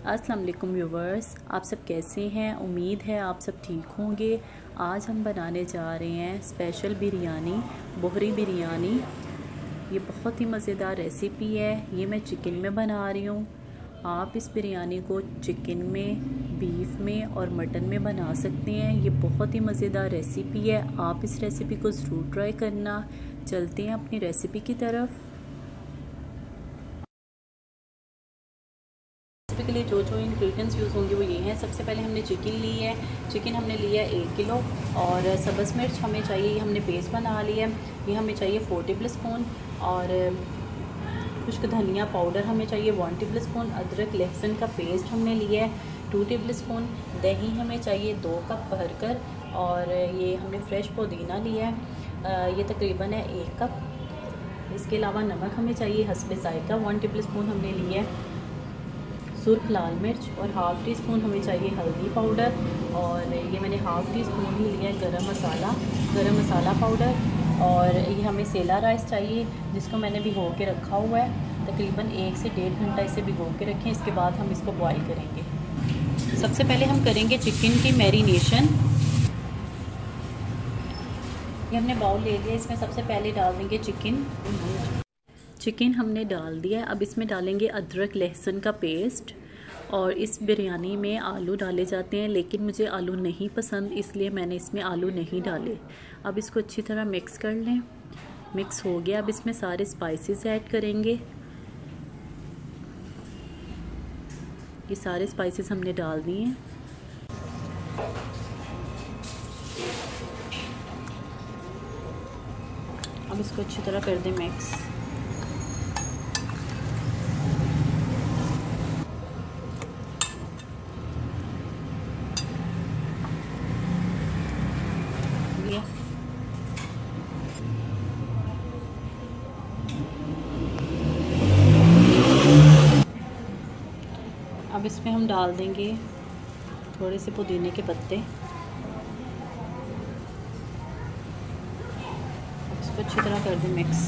अस्सलाम वालेकुम व्यूवर्स, आप सब कैसे हैं। उम्मीद है आप सब ठीक होंगे। आज हम बनाने जा रहे हैं स्पेशल बिरयानी, बोहरी बिरयानी। ये बहुत ही मज़ेदार रेसिपी है। ये मैं चिकन में बना रही हूँ। आप इस बिरयानी को चिकन में, बीफ में और मटन में बना सकते हैं। ये बहुत ही मज़ेदार रेसिपी है। आप इस रेसिपी को ज़रूर ट्राई करना। चलते हैं अपनी रेसिपी की तरफ। के लिए जो जो इंग्रेडिएंट्स यूज़ होंगे वो ये हैं। सबसे पहले हमने चिकन ली है। चिकन हमने लिया 1 किलो और सब्ज़ मिर्च हमें चाहिए, हमने पेस्ट बना लिया है। ये हमें चाहिए 4 टेबल स्पून और खुश्क धनिया पाउडर हमें चाहिए 1 टेबल स्पून। अदरक लहसुन का पेस्ट हमने लिया है 2 टेबल स्पून। दही हमें चाहिए 2 कप भरकर और ये हमने फ्रेश पुदीना लिया है, ये तकरीबन है 1 कप। इसके अलावा नमक हमें चाहिए हस्बे ज़ायका 1 टेबल स्पून हमने लिया है। सुर्ख लाल मिर्च और हाफ़ टी स्पून हमें चाहिए हल्दी पाउडर और ये मैंने हाफ़ टी स्पून ही लिया है गरम मसाला पाउडर। और ये हमें सेला राइस चाहिए जिसको मैंने भिगो के रखा हुआ है। तकरीबन 1 से 1.5 घंटा इसे भिगो के रखें। इसके बाद हम इसको बॉईल करेंगे। सबसे पहले हम करेंगे चिकन की मैरिनेशन। ये हमने बाउल ले लिया, इसमें सबसे पहले डाल देंगे चिकन हमने डाल दिया। अब इसमें डालेंगे अदरक लहसुन का पेस्ट। और इस बिरयानी में आलू डाले जाते हैं लेकिन मुझे आलू नहीं पसंद, इसलिए मैंने इसमें आलू नहीं डाले। अब इसको अच्छी तरह मिक्स कर लें। मिक्स हो गया। अब इसमें सारे स्पाइसेस ऐड करेंगे। ये सारे स्पाइसेस हमने डाल दिए हैं। अब इसको अच्छी तरह कर दें मिक्स। अब इसमें हम डाल देंगे थोड़े से पुदीने के पत्ते। इसको अच्छी तरह कर दें मिक्स।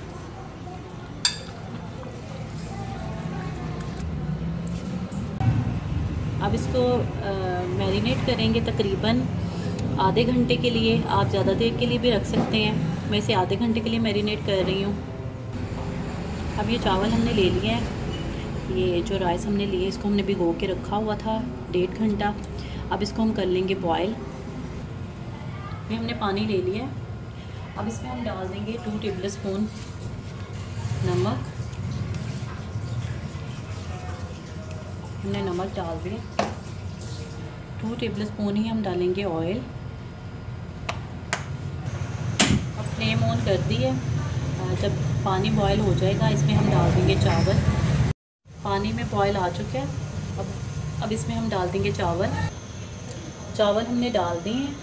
अब इसको मैरिनेट करेंगे तकरीबन आधे घंटे के लिए। आप ज़्यादा देर के लिए भी रख सकते हैं। मैं इसे आधे घंटे के लिए मैरिनेट कर रही हूँ। अब ये चावल हमने ले लिया है। ये जो राइस हमने लिए इसको हमने भिगो के रखा हुआ था 1.5 घंटा। अब इसको हम कर लेंगे बॉयल। ये हमने पानी ले लिया है। अब इसमें हम डाल देंगे 2 टेबल स्पून नमक। हमने नमक डाल दिया। 2 टेबल स्पून ही हम डालेंगे ऑयल। अब फ्लेम ऑन कर दी है। जब पानी बॉयल हो जाएगा इसमें हम डाल देंगे चावल। पानी में बॉयल आ चुका है। अब इसमें हम डाल देंगे चावल हमने डाल दिए हैं।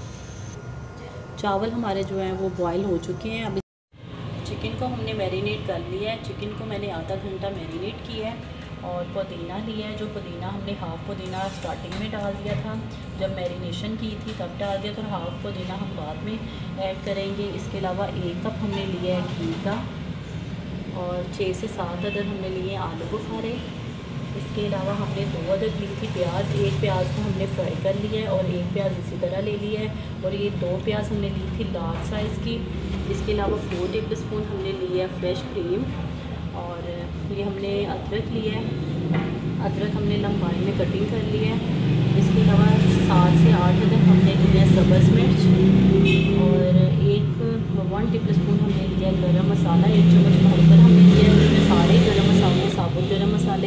चावल हमारे जो हैं वो बॉयल हो चुके हैं। अब चिकन को हमने मैरिनेट कर लिया है। चिकन को मैंने आधा घंटा मैरिनेट किया है। और पुदीना लिया है। जो पुदीना हमने हाफ़ पुदीना स्टार्टिंग में डाल दिया था, जब मैरिनेशन की थी तब डाल दिया था। हाफ़ पुदीना हम बाद में ऐड करेंगे। इसके अलावा 1 कप हमने लिया है घी का और 6 से 7 अदद हमने लिए आलू बुखारे। इसके अलावा हमने 2 अदद ली थी प्याज। 1 प्याज को हमने फ्राई कर लिया है और 1 प्याज इसी तरह ले लिया है। और ये 2 प्याज हमने ली थी लार्ज साइज़ की। इसके अलावा 4 टेबल स्पून हमने लिया है फ्रेश क्रीम। और ये हमने अदरक लिया है। अदरक हमने लंबाई में कटिंग कर लिया है। इसके अलावा 7 से 8 अदद हमने लिया है सब्ज़ मिर्च और 1 टेबल स्पून हमने लिया है गरम मसाला। 1 चम्मच भरकर हमने लिया है। इसमें सारे गरम मसाले, साबुत गरम मसाले।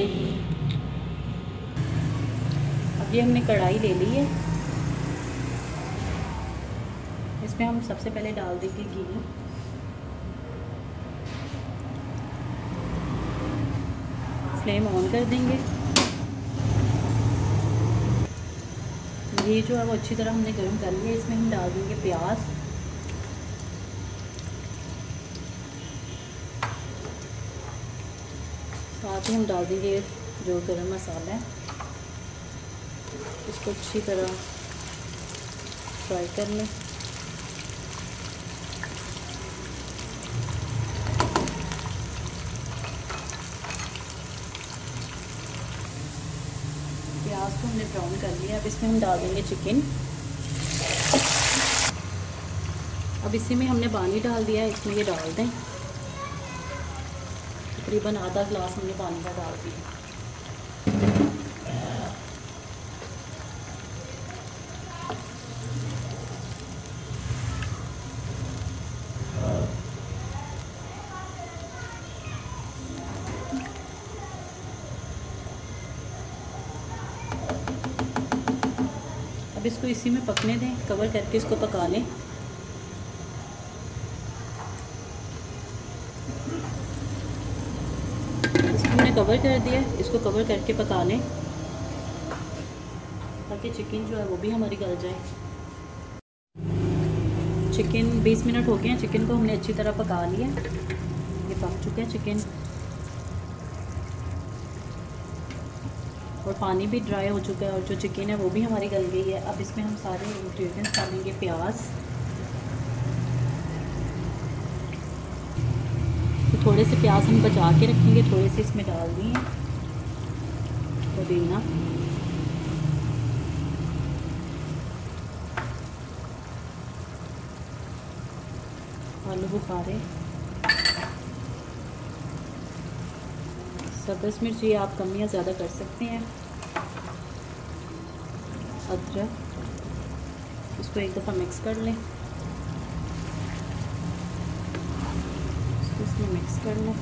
अब ये हमने कढ़ाई ले ली है। इसमें हम सबसे पहले डाल देंगे घी। फ्लेम ऑन कर देंगे। ये जो है वो अच्छी तरह हमने गर्म कर लिया। इसमें हम डाल देंगे प्याज। साथ ही हम डाल देंगे जो गरम मसाला है। इसको अच्छी तरह फ्राई कर लें। प्याज को हमने ब्राउन कर लिया। अब इसमें हम डाल देंगे चिकन। अब इसी में हमने पानी डाल दिया है, इसमें ये डाल दें। तकरीबन आधा गिलास हमने पानी का डाल दिया। अब इसको इसी में पकने दें, कवर करके इसको पका लें। इसको हमने कवर कर दिया, इसको कवर करके पका लें ताकि चिकन जो है वो भी हमारी गल जाए। चिकन 20 मिनट हो गए हैं, चिकन को हमने अच्छी तरह पका लिया। ये पक चुका है चिकन और पानी भी ड्राई हो चुका है और जो चिकन है वो भी हमारी गल गई है। अब इसमें हम सारे इंग्रेडिएंट्स डालेंगे। प्याज तो थोड़े से प्याज हम बचा के रखेंगे, थोड़े से इसमें डाल दिए। पुदीना, आलू बुखारे, सब्ज़ मिर्च ये आप कम या ज़्यादा कर सकते हैं। अदरक, इसको एक दफ़ा मिक्स कर लें। इसको इसमें मिक्स कर लें।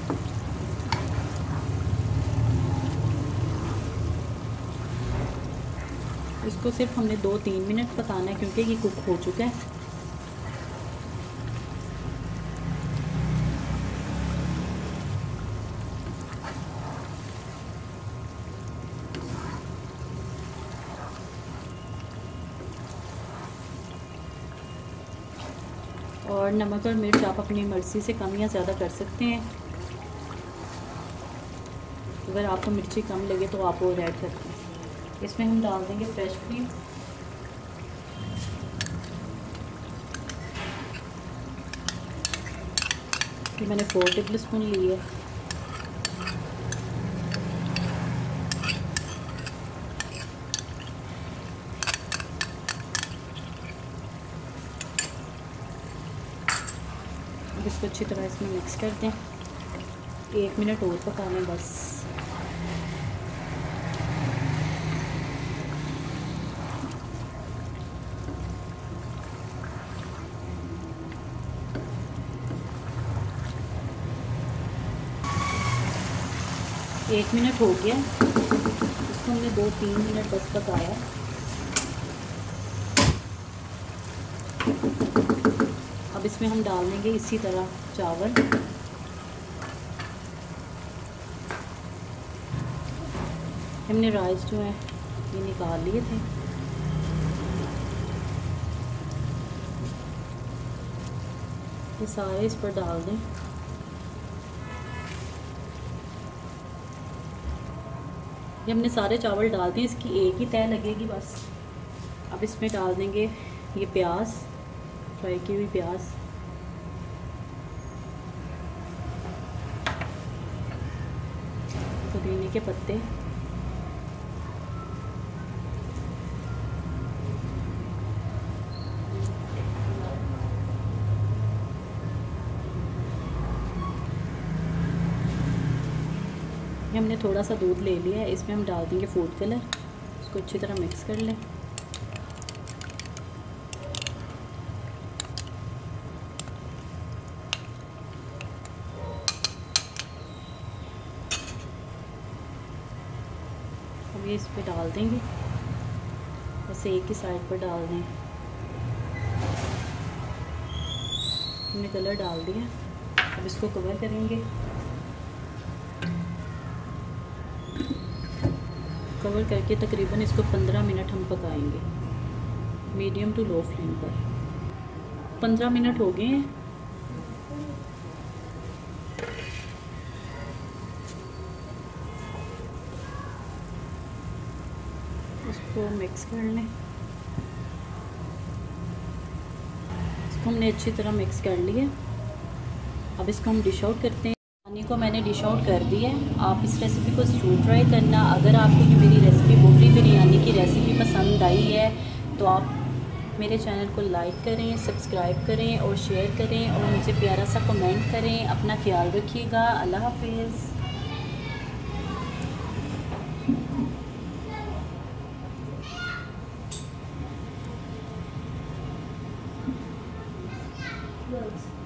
इसको सिर्फ हमने 2-3 मिनट पकाना है क्योंकि ये कुक हो चुका है। और नमक और मिर्च आप अपनी मर्ज़ी से कम या ज़्यादा कर सकते हैं। अगर आपको मिर्ची कम लगे तो आप वो ऐड करते हैं। इसमें हम डाल देंगे फ्रेश क्रीम। ये मैंने 4 टेबल स्पून ली है। इसको अच्छी तरह इसमें मिक्स कर दें। 1 मिनट और पका लें बस। एक मिनट हो गया, इसको हमने 2-3 मिनट बस पकाया। अब इसमें हम डाल देंगे इसी तरह चावल। हमने राइस जो है ये निकाल लिए थे। ये सारे इस पर डाल दें। ये हमने सारे चावल डाल दिए, इसकी एक ही तह लगेगी बस। अब इसमें डाल देंगे ये प्याज, फ्राई की हुई प्याज, पुदीने के पत्ते, ये हमने थोड़ा सा दूध ले लिया है। इसमें हम डाल देंगे फूड कलर। इसको अच्छी तरह मिक्स कर लें। अब ये इस पर डाल देंगे, बस एक ही साइड पर डाल दें। हमने कलर डाल दिया। अब इसको कवर करेंगे। कवर करके तकरीबन इसको 15 मिनट हम पकाएंगे, मीडियम टू लो फ्लेम पर। 15 मिनट हो गए हैं। इसको मिक्स कर लें। इसको हमने अच्छी तरह मिक्स कर लिया। अब इसको हम डिश आउट करते हैं। पानी रेसिपी को मैंने डिश आउट कर दिया है। आप इस रेसिपी को ज़रूर ट्राई करना। अगर आपको ये मेरी रेसिपी बोटी बिरयानी की रेसिपी पसंद आई है तो आप मेरे चैनल को लाइक करें, सब्सक्राइब करें और शेयर करें और मुझे प्यारा सा कमेंट करें। अपना ख्याल रखिएगा। अल्लाह हाफिज़। Close.